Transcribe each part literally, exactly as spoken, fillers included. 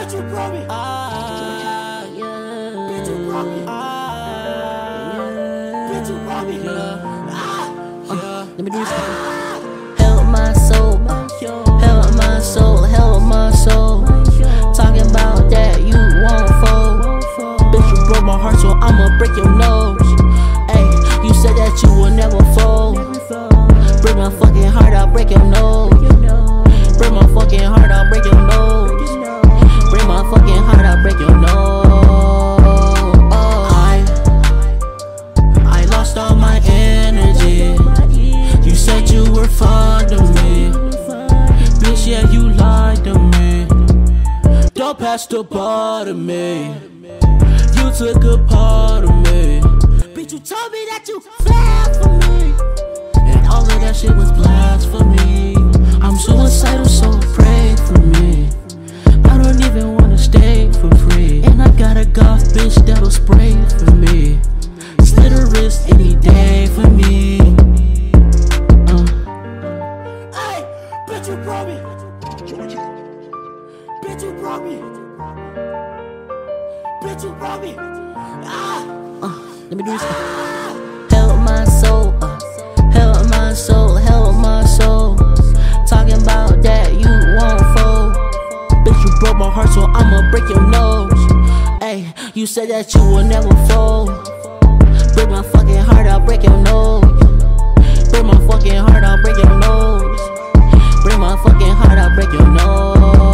Bitch, you brought me. Ah, yeah. Bitch, you brought me. Ah, yeah. Bitch, you brought me. Yeah. Ah, yeah. Let me do this. Help my soul, help my soul, help my soul. Talking about that you won't fold. Bitch, you broke my heart, so I'ma break your nose. Ayy, you said that you will never fold. Break my fucking heart, I'll break your nose. Break my fucking heart, I'll break your nose. Break my fucking heart, I'll break your nose. I, I lost all my energy. You said you were fond of me. Bitch, yeah, you lied to me. Don't pass the bar to me. You took a part of me. Bitch, you told me that you fell for me. And all of that shit was blasphemy. I'm suicidal, so pray for me. I don't even wanna stay for free. And I got a goth bitch that'll spray for me. Slit her wrist any day for me. uh. Hey, bitch, you brought me. Bitch, you brought me. Bitch, you brought me. Ah. Uh, let me do this. Ah. Help my soul, uh, help my soul, help my soul. Talking about that you won't fold. Bitch, you broke my heart, so I'ma break your nose. Ayy, you said that you will never fold. Break my fucking heart, I'll break your nose. Break my fucking heart, I'll break your nose. Break my fucking heart, I'll break your nose.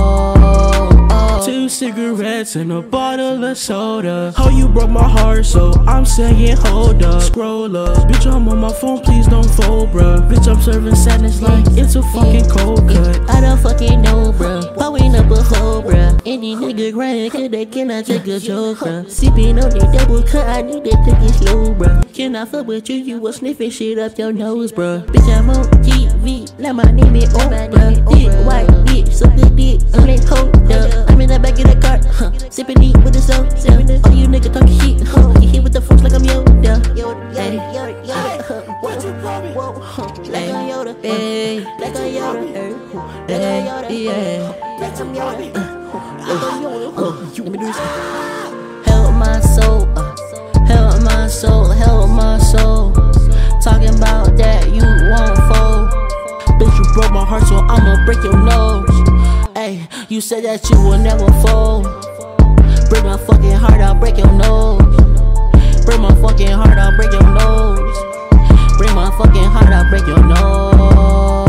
Two cigarettes and a bottle of soda. How you broke my heart, so I'm saying hold up. Scroll up, bitch, I'm on my phone, please don't fold, bruh. Bitch, I'm serving sadness like it's a fucking cold cut. I don't fucking know, bruh. Blowing up a hole, bruh. Any nigga crying, cause they cannot take a joke, bruh. Sipping on the double cut, I need to take it slow, bruh. Can I fuck with you? You was sniffing shit up your nose, bruh. Bitch, I'm on T V, let my name is Oprah. Dick, white bitch, so good dick, so they hold up. I'm in the back of the car, huh, sipping deep with the soda. All you niggas talking shit, huh, you hit with the folks like I'm Yoda. Yoda, Yoda, Yoda. What you brought me? Like a Yoda, ayy, like a Yoda, like a Yoda, yeah. Bitch, you brought me. Let me do this. Help my soul, uh, help my soul, help my soul. Talking about that you won't fold. Bitch, you broke my heart, so I'ma break your nose. Ayy, you said that you will never fold. Break my fucking heart, I'll break your nose. Break my fucking heart, I'll break your nose. Break my fucking heart, I'll break your nose.